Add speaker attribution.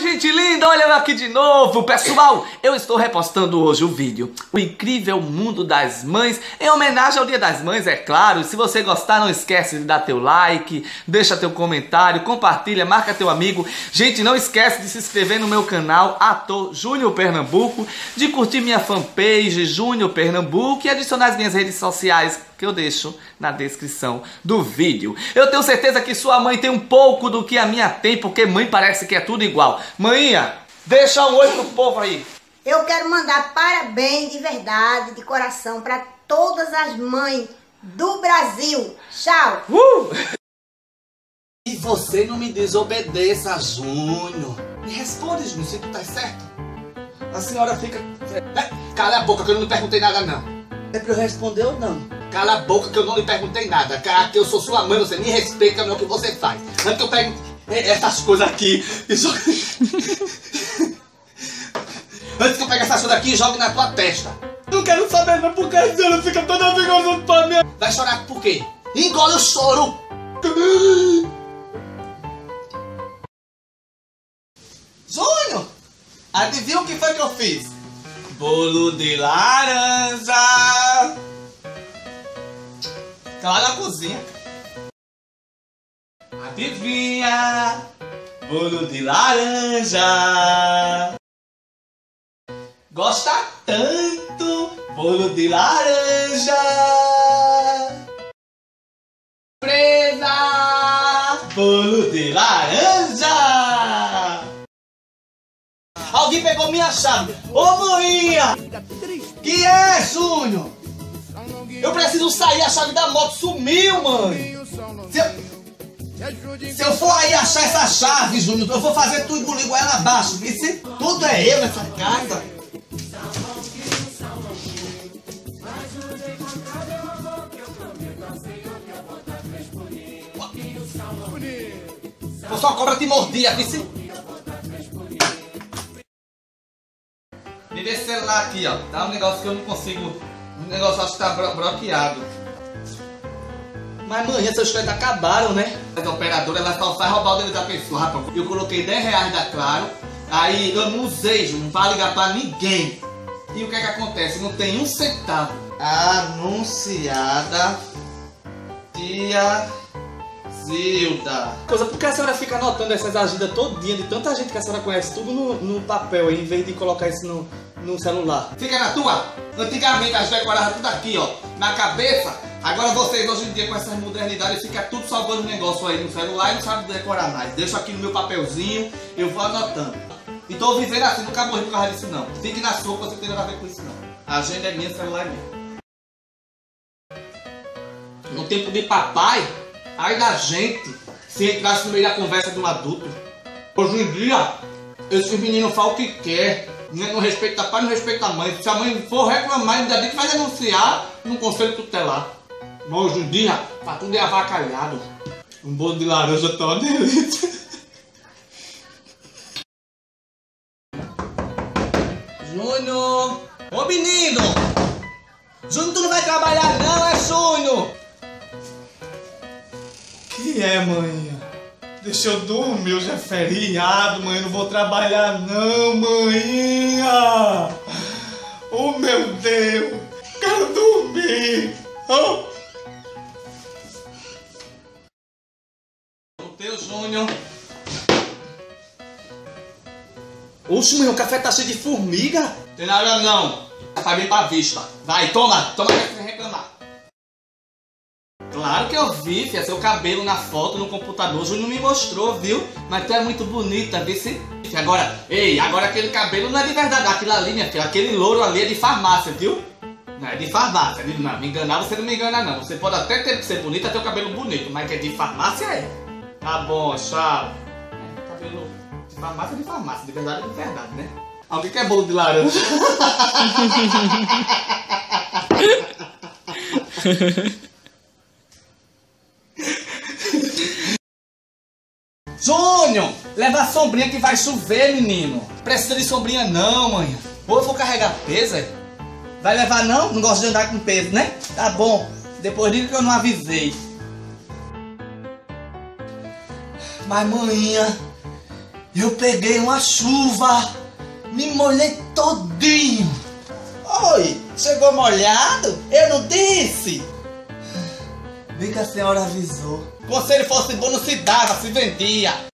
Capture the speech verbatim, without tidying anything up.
Speaker 1: gente linda, olha eu aqui de novo. Pessoal, eu estou repostando hoje o vídeo O Incrível Mundo das Mães, em homenagem ao Dia das Mães, é claro. Se você gostar, não esquece de dar teu like, deixa teu comentário, compartilha, marca teu amigo. Gente, não esquece de se inscrever no meu canal, Ator Júnior Pernambuco, de curtir minha fanpage Júnior Pernambuco e adicionar as minhas redes sociais, que eu deixo na descrição do vídeo. Eu tenho certeza que sua mãe tem um pouco do que a minha tem, porque mãe parece que é tudo igual. Mãinha, deixa um oi pro povo aí.
Speaker 2: Eu quero mandar parabéns de verdade, de coração, para todas as mães do Brasil. Tchau! Uh!
Speaker 1: E você não me desobedeça, Júnior. Me responde, Júnior, se tu tá certo. A senhora fica... Cala a boca que eu não lhe perguntei nada, não. É pra eu responder ou não? Cala a boca que eu não lhe perguntei nada. Cara, que eu sou sua mãe, você me respeita no que você faz. Antes que eu pegue essas coisas aqui e jogue... Antes que eu pegue essas coisas aqui e jogue na tua testa. Não quero saber não, porque a senhora fica toda vergonhosa pra mim. Vai chorar por quê? Engole o choro. Júnior, adivinha o que foi que eu fiz? Bolo de laranja. Tá lá na cozinha. Adivinha? Bolo de laranja. Gosta tanto? Bolo de laranja. Presa. Bolo de laranja. Alguém pegou minha chave. Ô, moinha! Que é, Júnior? Eu preciso sair, a chave da moto sumiu, mãe. Se eu, se eu for aí achar essa chave, Júnior, eu vou fazer tudo engolir ela abaixo. Isso tudo é eu nessa casa. Eu só cobra te mordia, vice. Me dê esse celular aqui, ó. Tá um negócio que eu não consigo. O negócio acho que tá blo bloqueado. Mas mãe, essas coisas acabaram, né? A operadora, ela só faz roubar o dinheiro da pessoa, rapaz. Eu coloquei dez reais da Claro. Aí eu não usei, não vai ligar pra ninguém. E o que é que acontece? Não tem um centavo. Anunciada Tia Zilda. Coisa, por que a senhora fica anotando essas agendas todinha de tanta gente que a senhora conhece tudo no, no papel aí, em vez de colocar isso no, no celular? Fica na tua. Antigamente as decoravam tudo aqui, ó, na cabeça. Agora vocês hoje em dia com essas modernidades fica tudo salvando negócio aí no celular e não sabe decorar mais. Deixa aqui no meu papelzinho, eu vou anotando. E tô vivendo assim, nunca morri por causa disso não. Fique na sua, você não tem nada a ver com isso não. A agenda é minha, o celular é meu. No tempo de papai, ai da gente, se entrasse no meio da conversa de um adulto. Hoje em dia, esses meninos falam o que quer. Não respeita pai, não respeita a mãe. Se a mãe for reclamar, ainda bem que vai denunciar no conselho tutelar. Mas hoje em dia, tá tudo é avacalhado. Um bolo de laranja tá uma delícia. Júnior! Ô menino! Júnior, tu não vai trabalhar não, é Júnior! Que é, mãe? Deixa eu dormir, hoje é feriado, mãe. Eu não vou trabalhar não, mãinha. Oh, meu Deus. Quero dormir. Oh. O teu, Júnior. Oxe, mãe, o café tá cheio de formiga. Tem nada não. Tá bem pra vista. Vai, toma. Toma sem reclamar. Claro que eu vi, filha, seu cabelo na foto, no computador, o Júnior me mostrou, viu? Mas tu é muito bonita, viu? Se... Agora, ei, agora aquele cabelo não é de verdade, aquilo ali, minha filha, aquele louro ali é de farmácia, viu? Não, é de farmácia, não, me enganar você não me engana não. Você pode até ter que ser bonita, ter o cabelo bonito, mas que é de farmácia é. Tá bom, tchau. É, cabelo de farmácia é de farmácia, de verdade é de verdade, né? Alguém quer bolo de laranja? Júnior, leva a sombrinha que vai chover, menino. Precisa de sombrinha não, mãe. Ou eu vou carregar peso, é? Vai levar não? Não gosta de andar com peso, né? Tá bom. Depois diga que eu não avisei. Mas, maninha, eu peguei uma chuva, me molhei todinho.
Speaker 3: Oi, chegou molhado? Eu não disse?
Speaker 1: Bem que a senhora avisou.
Speaker 3: Se ele fosse bom, não se dava, se vendia.